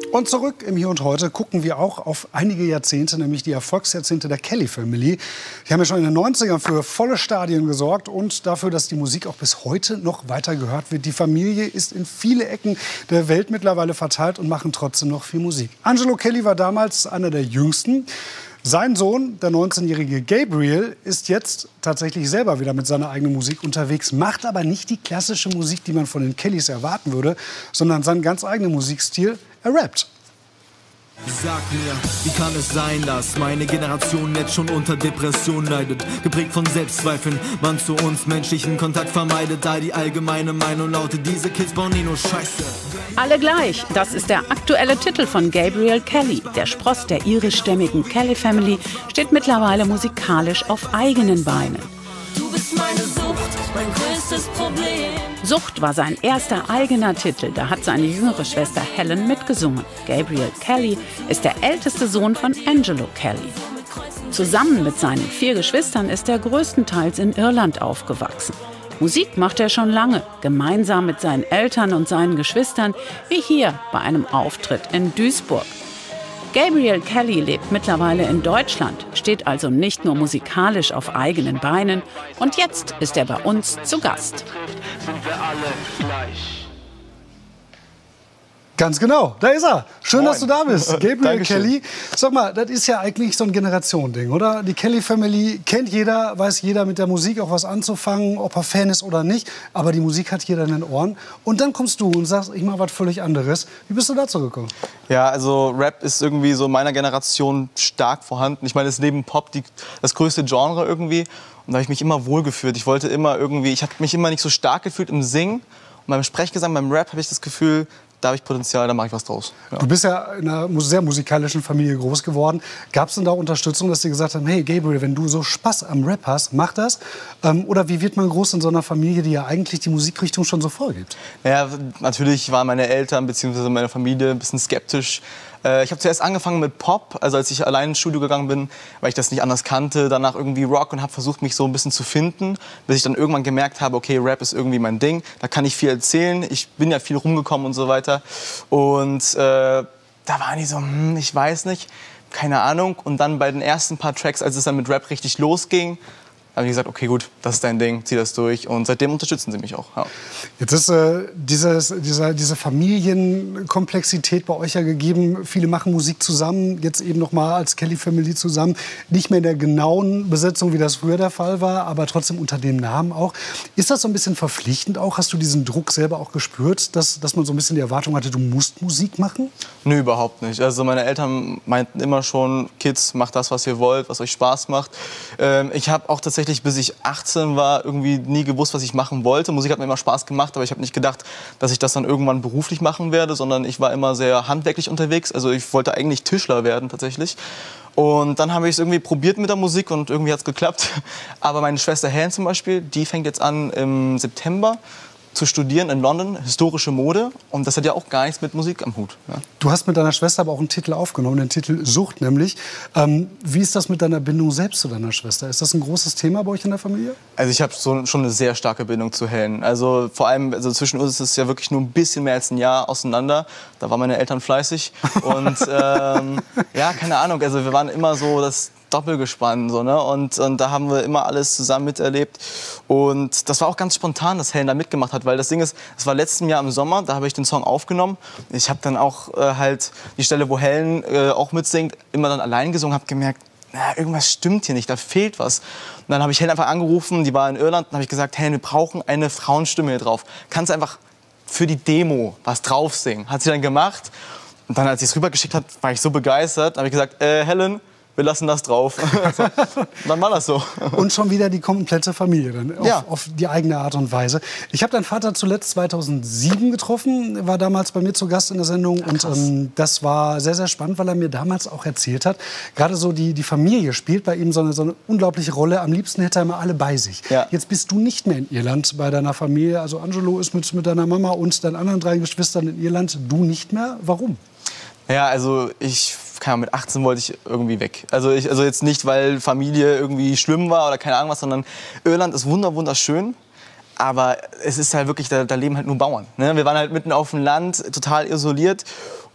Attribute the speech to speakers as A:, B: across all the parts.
A: Und zurück im Hier und Heute gucken wir auch auf einige Jahrzehnte, nämlich die Erfolgsjahrzehnte der Kelly Family. Die haben ja schon in den 90ern für volle Stadien gesorgt und dafür, dass die Musik auch bis heute noch weiter gehört wird. Die Familie ist in viele Ecken der Welt mittlerweile verteilt und machen trotzdem noch viel Musik. Angelo Kelly war damals einer der jüngsten. Sein Sohn, der 19-jährige Gabriel, ist jetzt tatsächlich selber wieder mit seiner eigenen Musik unterwegs, macht aber nicht die klassische Musik, die man von den Kellys erwarten würde, sondern seinen ganz eigenen Musikstil. Er rappt.
B: Sag mir, wie kann es sein, dass meine Generation jetzt schon unter Depression leidet? Geprägt von Selbstzweifeln, man zu uns menschlichen Kontakt vermeidet, da die allgemeine Meinung lautet, diese Kids bauen eh nur Scheiße.
C: Alle gleich, das ist der aktuelle Titel von Gabriel Kelly. Der Spross der irischstämmigen Kelly Family steht mittlerweile musikalisch auf eigenen Beinen.
D: Du bist meine Sucht, mein größtes Problem.
C: Sucht war sein erster eigener Titel, da hat seine jüngere Schwester Helen mitgesungen. Gabriel Kelly ist der älteste Sohn von Angelo Kelly. Zusammen mit seinen 4 Geschwistern ist er größtenteils in Irland aufgewachsen. Musik macht er schon lange, gemeinsam mit seinen Eltern und seinen Geschwistern, wie hier bei einem Auftritt in Duisburg. Gabriel Kelly lebt mittlerweile in Deutschland, steht also nicht nur musikalisch auf eigenen Beinen. Und jetzt ist er bei uns zu Gast.
D: Sind wir alle gleich.
A: Ganz genau, da ist er. Schön,
E: Moin.
A: dass du da bist, Gabriel
E: Dankeschön.
A: Kelly. Sag mal, das ist ja eigentlich so ein Generationending, oder? Die Kelly Family kennt jeder, weiß jeder mit der Musik auch was anzufangen, ob er Fan ist oder nicht. Aber die Musik hat jeder in den Ohren. Und dann kommst du und sagst, ich mache was völlig anderes. Wie bist du dazu gekommen?
E: Ja, also Rap ist irgendwie so in meiner Generation stark vorhanden. Ich meine, es ist neben Pop das größte Genre irgendwie. Und da habe ich mich immer wohlgefühlt. Ich wollte immer irgendwie, ich habe mich immer nicht so stark gefühlt im Singen. Und beim Sprechgesang, beim Rap habe ich das Gefühl, da habe ich Potenzial, da mache ich was draus. Ja.
A: Du bist ja in einer sehr musikalischen Familie groß geworden. Gab es denn da Unterstützung, dass die gesagt haben, hey Gabriel, wenn du so Spaß am Rap hast, mach das? Oder wie wird man groß in so einer Familie, die ja eigentlich die Musikrichtung schon so vorgibt?
E: Ja, natürlich waren meine Eltern bzw. meine Familie ein bisschen skeptisch. Ich habe zuerst angefangen mit Pop, also als ich allein ins Studio gegangen bin, weil ich das nicht anders kannte. Danach irgendwie Rock und habe versucht, mich so ein bisschen zu finden, bis ich dann irgendwann gemerkt habe, okay, Rap ist irgendwie mein Ding. Da kann ich viel erzählen. Ich bin ja viel rumgekommen und so weiter. Und da waren die so, ich weiß nicht, keine Ahnung. Und dann bei den ersten paar Tracks, als es dann mit Rap richtig losging, habe ich gesagt, okay, gut, das ist dein Ding, zieh das durch. Und seitdem unterstützen sie mich auch. Ja.
A: Jetzt ist diese Familienkomplexität bei euch ja gegeben. Viele machen Musik zusammen, jetzt eben noch mal als Kelly Family zusammen. Nicht mehr in der genauen Besetzung, wie das früher der Fall war, aber trotzdem unter dem Namen auch. Ist das so ein bisschen verpflichtend auch? Hast du diesen Druck selber auch gespürt, dass man so ein bisschen die Erwartung hatte, du musst Musik machen?
E: Nö, überhaupt nicht. Also meine Eltern meinten immer schon, Kids, macht das, was ihr wollt, was euch Spaß macht. Ich habe auch tatsächlich, bis ich 18 war, irgendwie nie gewusst, was ich machen wollte. Musik hat mir immer Spaß gemacht, aber ich habe nicht gedacht, dass ich das dann irgendwann beruflich machen werde, sondern ich war immer sehr handwerklich unterwegs. Also ich wollte eigentlich Tischler werden tatsächlich. Und dann habe ich es irgendwie probiert mit der Musik und irgendwie hat es geklappt. Aber meine Schwester Helen zum Beispiel, die fängt jetzt an im September zu studieren in London, historische Mode. Und das hat ja auch gar nichts mit Musik am Hut. Ja.
A: Du hast mit deiner Schwester aber auch einen Titel aufgenommen, den Titel Sucht nämlich. Wie ist das mit deiner Bindung selbst zu deiner Schwester? Ist das ein großes Thema bei euch in der Familie?
E: Also ich habe schon eine sehr starke Bindung zu Helen. Also vor allem, also zwischen uns ist es ja wirklich nur ein bisschen mehr als ein Jahr auseinander. Da waren meine Eltern fleißig. Und ja, keine Ahnung, also wir waren immer so das Doppelgespann, so, ne? Und da haben wir immer alles zusammen miterlebt. Und das war auch ganz spontan, dass Helen da mitgemacht hat, weil das Ding ist, es war letzten Jahr im Sommer, da habe ich den Song aufgenommen. Ich habe dann auch halt die Stelle, wo Helen auch mitsingt, immer dann allein gesungen, habe gemerkt, irgendwas stimmt hier nicht, da fehlt was. Und dann habe ich Helen einfach angerufen, die war in Irland, und habe ich gesagt, Helen, wir brauchen eine Frauenstimme hier drauf. Kannst du einfach für die Demo was drauf singen? Hat sie dann gemacht. Und dann, als sie es rübergeschickt hat, war ich so begeistert, habe ich gesagt, Helen, wir lassen das drauf. So. Dann war das so.
A: Und schon wieder die komplette Familie dann, auf die eigene Art und Weise. Ich habe deinen Vater zuletzt 2007 getroffen, war damals bei mir zu Gast in der Sendung.
E: Ach,
A: und das war sehr, sehr spannend, weil er mir damals auch erzählt hat, gerade so die Familie spielt bei ihm so eine unglaubliche Rolle. Am liebsten hätte er immer alle bei sich. Ja. Jetzt bist du nicht mehr in Irland bei deiner Familie. Also Angelo ist mit deiner Mama und deinen anderen 3 Geschwistern in Irland. Du nicht mehr. Warum?
E: Ja, also mit 18 wollte ich irgendwie weg. Also jetzt nicht, weil Familie irgendwie schlimm war oder keine Ahnung was, sondern Irland ist wunderschön. Aber es ist halt wirklich, da leben halt nur Bauern. Ne? Wir waren halt mitten auf dem Land, total isoliert.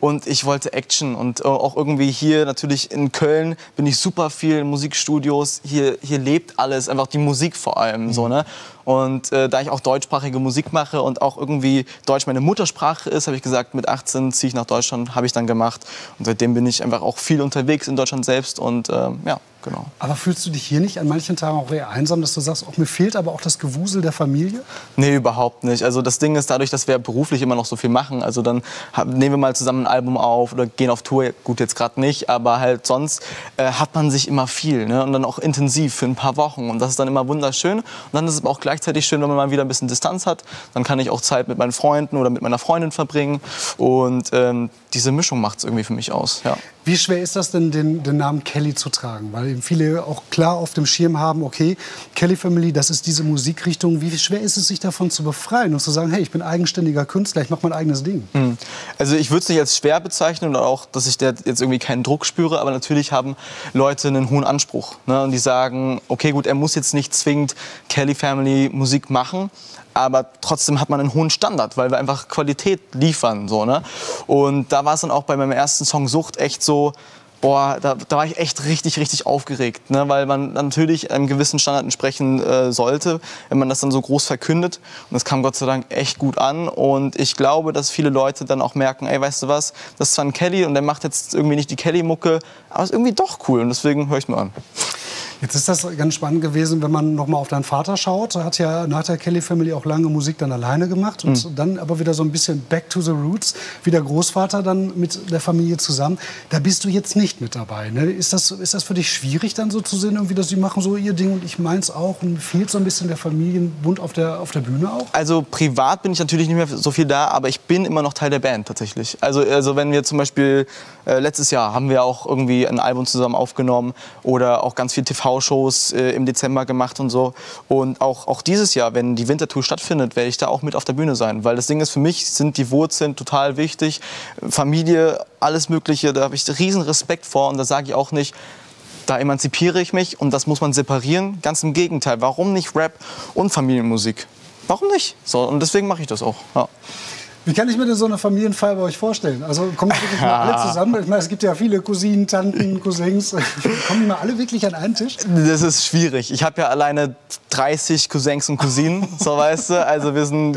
E: und ich wollte Action. Und auch irgendwie hier natürlich in Köln bin ich super viel in Musikstudios. Hier lebt alles, einfach die Musik vor allem. So, ne? Und da ich auch deutschsprachige Musik mache und auch irgendwie Deutsch meine Muttersprache ist, habe ich gesagt, mit 18 ziehe ich nach Deutschland, habe ich dann gemacht. Und seitdem bin ich einfach auch viel unterwegs in Deutschland selbst und ja, genau.
A: Aber fühlst du dich hier nicht an manchen Tagen auch eher einsam, dass du sagst, mir fehlt aber auch das Gewusel der Familie?
E: Nee, überhaupt nicht. Also das Ding ist, dadurch, dass wir beruflich immer noch so viel machen, also dann nehmen wir mal zusammen ein Album auf oder gehen auf Tour, gut jetzt gerade nicht, aber halt sonst hat man sich immer viel, ne? Und dann auch intensiv für ein paar Wochen und das ist dann immer wunderschön. Und dann ist es aber auch gleichzeitig schön, wenn man mal wieder ein bisschen Distanz hat, dann kann ich auch Zeit mit meinen Freunden oder mit meiner Freundin verbringen und diese Mischung macht es irgendwie für mich aus. Ja.
A: Wie schwer ist das denn, den Namen Kelly zu tragen? Weil eben viele auch klar auf dem Schirm haben, okay, Kelly Family, das ist diese Musikrichtung. Wie schwer ist es, sich davon zu befreien und zu sagen, hey, ich bin eigenständiger Künstler, ich mache mein eigenes Ding?
E: Also ich würde es nicht als schwer bezeichnen oder auch, dass ich da jetzt irgendwie keinen Druck spüre, aber natürlich haben Leute einen hohen Anspruch. Ne? Und die sagen, okay, gut, er muss jetzt nicht zwingend Kelly Family Musik machen, aber trotzdem hat man einen hohen Standard, weil wir einfach Qualität liefern. So, ne? Und da war es dann auch bei meinem ersten Song Sucht echt so, boah, da war ich echt richtig aufgeregt, ne? Weil man natürlich einem gewissen Standard entsprechen sollte, wenn man das dann so groß verkündet. Und das kam Gott sei Dank echt gut an. Und ich glaube, dass viele Leute dann auch merken, ey, weißt du was, das ist zwar ein Kelly und der macht jetzt irgendwie nicht die Kelly-Mucke, aber ist irgendwie doch cool und deswegen höre ich mir an.
A: Jetzt ist das ganz spannend gewesen, wenn man noch mal auf deinen Vater schaut. Er hat ja nach der Kelly Family auch lange Musik dann alleine gemacht und dann aber wieder so ein bisschen back to the roots, wie der Großvater dann mit der Familie zusammen. Da bist du jetzt nicht mit dabei, ne? Ist das für dich schwierig dann so zu sehen, irgendwie, dass sie machen so ihr Ding und ich meins auch und fehlt so ein bisschen der Familienbund auf der Bühne auch?
E: Also privat bin ich natürlich nicht mehr so viel da, aber ich bin immer noch Teil der Band tatsächlich. Also wenn wir zum Beispiel letztes Jahr haben wir auch irgendwie ein Album zusammen aufgenommen oder auch ganz viel TV-Shows im Dezember gemacht und so. Und auch dieses Jahr, wenn die Wintertour stattfindet, werde ich da auch mit auf der Bühne sein. Weil das Ding ist, für mich sind die Wurzeln total wichtig. Familie, alles Mögliche, da habe ich riesen Respekt vor. Und da sage ich auch nicht, da emanzipiere ich mich und das muss man separieren. Ganz im Gegenteil. Warum nicht Rap und Familienmusik? Warum nicht? So, und deswegen mache ich das auch. Ja.
A: Wie kann ich mir denn so eine Familienfeier bei euch vorstellen? Also kommen wirklich mal alle zusammen? Ich meine, es gibt ja viele Cousinen, Tanten, Cousins. Kommen die mal alle wirklich an einen Tisch?
E: Das ist schwierig. Ich habe ja alleine 30 Cousins und Cousinen, so weißt du. Also wir sind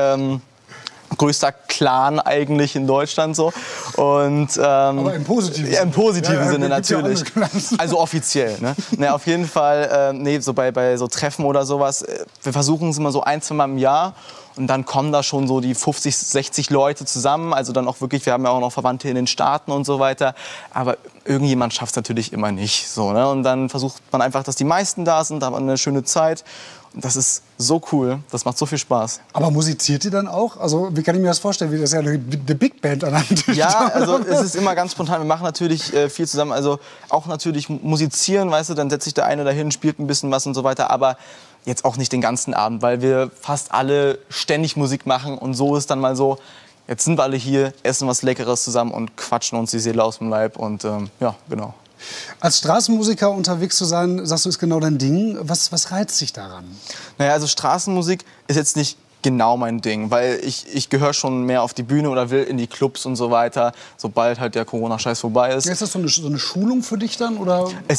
E: größter Clan eigentlich in Deutschland so. Und,
A: aber im positiven Sinne.
E: Ja, im positiven Sinne natürlich.
A: Ja
E: also offiziell. Ne? Naja, auf jeden Fall, so bei so Treffen oder sowas, wir versuchen es immer so 1-2 Mal im Jahr. Und dann kommen da schon so die 50, 60 Leute zusammen. Also dann auch wirklich, wir haben ja auch noch Verwandte in den Staaten und so weiter. Aber irgendjemand schafft es natürlich immer nicht. So, ne? Und dann versucht man einfach, dass die meisten da sind, da hat man eine schöne Zeit. Und das ist so cool, das macht so viel Spaß.
A: Aber musiziert ihr dann auch? Also wie kann ich mir das vorstellen? Das ist ja eine Big Band an einem Tisch.
E: Ja, also es ist immer ganz spontan. Wir machen natürlich viel zusammen. Also auch natürlich musizieren, weißt du, dann setzt sich der eine dahin, spielt ein bisschen was und so weiter. Aber jetzt auch nicht den ganzen Abend, weil wir fast alle ständig Musik machen. Und so ist dann mal so, jetzt sind wir alle hier, essen was Leckeres zusammen und quatschen uns die Seele aus dem Leib. Und ja, genau.
A: Als Straßenmusiker unterwegs zu sein, sagst du, ist genau dein Ding. Was reizt dich daran?
E: Naja, also Straßenmusik ist jetzt nicht genau mein Ding, weil ich gehöre schon mehr auf die Bühne oder will in die Clubs und so weiter, sobald halt der Corona-Scheiß vorbei ist.
A: Ist das so eine Schulung für dich dann? Oder?
E: Es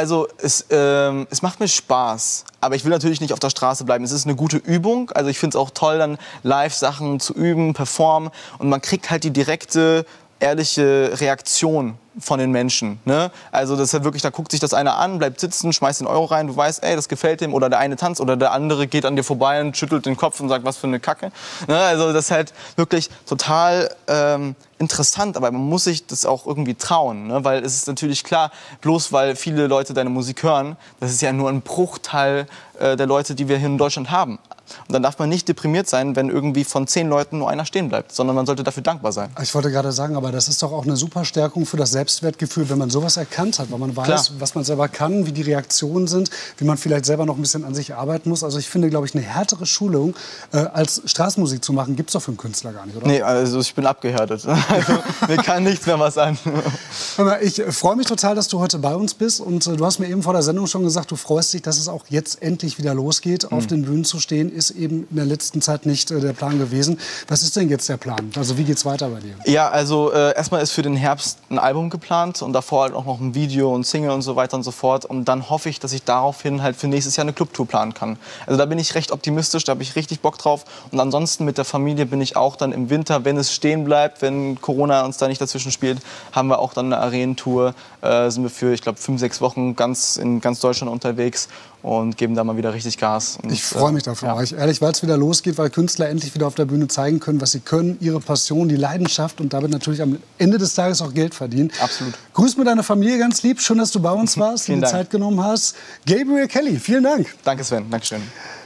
E: macht mir Spaß, aber ich will natürlich nicht auf der Straße bleiben. Es ist eine gute Übung, also ich finde es auch toll, dann Live-Sachen zu üben, performen und man kriegt halt die direkte, ehrliche Reaktion von den Menschen. Ne? Also das ist halt wirklich, da guckt sich das einer an, bleibt sitzen, schmeißt den Euro rein, du weißt, ey, das gefällt dem, oder der eine tanzt oder der andere geht an dir vorbei und schüttelt den Kopf und sagt, was für eine Kacke. Ne? Also das ist halt wirklich total interessant, aber man muss sich das auch irgendwie trauen, ne? Weil es ist natürlich klar, bloß weil viele Leute deine Musik hören, das ist ja nur ein Bruchteil der Leute, die wir hier in Deutschland haben. Und dann darf man nicht deprimiert sein, wenn irgendwie von 10 Leuten nur einer stehen bleibt, sondern man sollte dafür dankbar sein.
A: Ich wollte gerade sagen, aber das ist doch auch eine super Stärkung für das Selbstwertgefühl, wenn man sowas erkannt hat, weil man weiß,
E: Klar,
A: was man selber kann, wie die Reaktionen sind, wie man vielleicht selber noch ein bisschen an sich arbeiten muss. Also ich finde, glaube ich, eine härtere Schulung als Straßenmusik zu machen, gibt es doch für einen Künstler gar nicht, oder?
E: Nee, also ich bin abgehärtet. Also, mir kann nichts mehr was an.
A: Ich freue mich total, dass du heute bei uns bist und du hast mir eben vor der Sendung schon gesagt, du freust dich, dass es auch jetzt endlich wieder losgeht, auf den Bühnen zu stehen. ist eben in der letzten Zeit nicht der Plan gewesen. Was ist denn jetzt der Plan? Also wie geht's weiter bei dir?
E: Ja, also erstmal ist für den Herbst ein Album geplant und davor halt auch noch ein Video und Single und so weiter und so fort. Und dann hoffe ich, dass ich daraufhin halt für nächstes Jahr eine Clubtour planen kann. Also da bin ich recht optimistisch, da habe ich richtig Bock drauf. Und ansonsten mit der Familie bin ich auch dann im Winter, wenn es stehen bleibt, wenn Corona uns da nicht dazwischen spielt, haben wir auch dann eine Arenentour. Sind wir für, ich glaube, 5-6 Wochen in ganz Deutschland unterwegs und geben da mal wieder richtig Gas. Und,
A: ich freue mich dafür, euch ehrlich, weil es wieder losgeht, weil Künstler endlich wieder auf der Bühne zeigen können, was sie können, ihre Passion, die Leidenschaft und damit natürlich am Ende des Tages auch Geld verdienen.
E: Absolut.
A: Grüß mir deine Familie ganz lieb, schön, dass du bei uns warst, dir die Zeit genommen hast. Gabriel Kelly, vielen Dank.
E: Danke Sven, Dankeschön.